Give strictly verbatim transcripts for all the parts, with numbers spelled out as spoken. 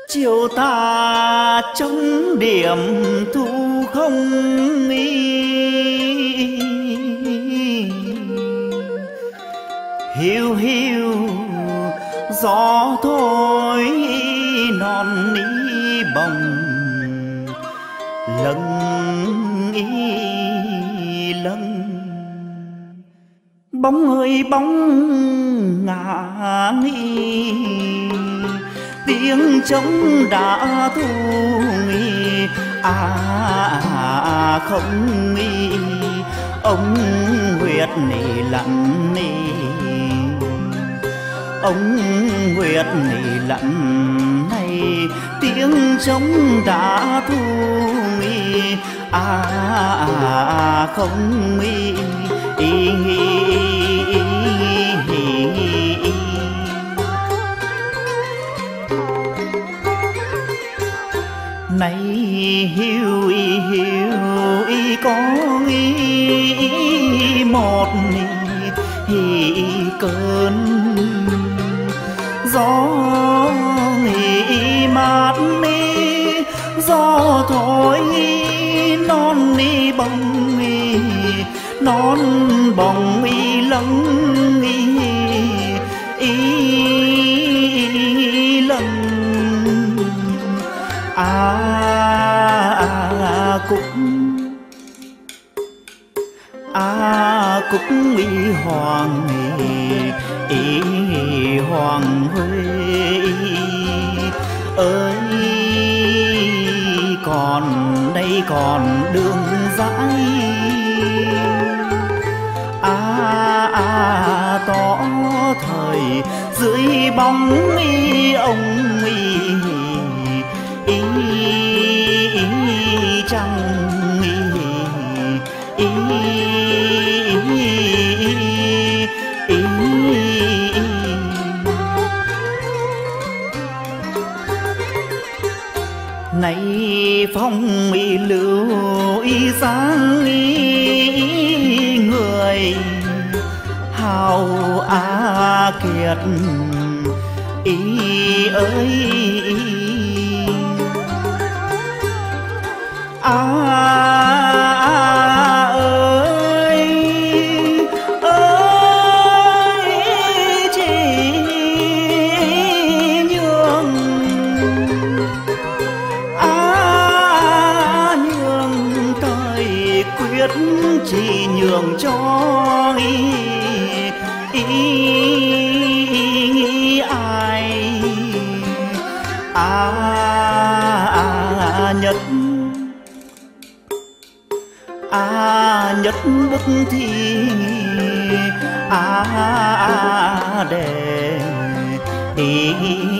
chiều ta trong điểm thu không nghi, hiu hiu gió thôi non ní bồng lâng y lâng, bóng ơi bóng ngả nghi, tiếng trống đã thu nghi à, à không nghi, ông huyệt nỉ lặn nỉ, ông huyệt nỉ lặn này, tiếng trống đã thu nghi à, à không nghi ý, này hiu y hiu y có ý một hì cơn gió nghỉ mát mi, gió thổi non mi bông mi, non bồng mi lắng mi ý lần à, à cúc à cúc y hoàng ý hoàng huê ơi, còn đây còn đường dãi à, à tỏ thời dưới bóng y ông y ý, ý trăng y ý, ý, ý. Này phong y lưu y dáng y người hào a kiệt ý ơi à, ơi ơi chỉ nhường à, nhường thời quyết chỉ nhường cho ý, ý ai à, à nhất à nhất bức thi à, à đề ý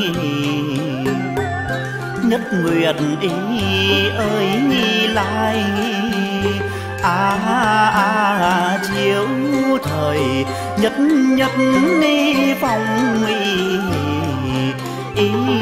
nhất nguyệt ý ơi lai à, à chiếu thời nhất nhất ni phong ý, ý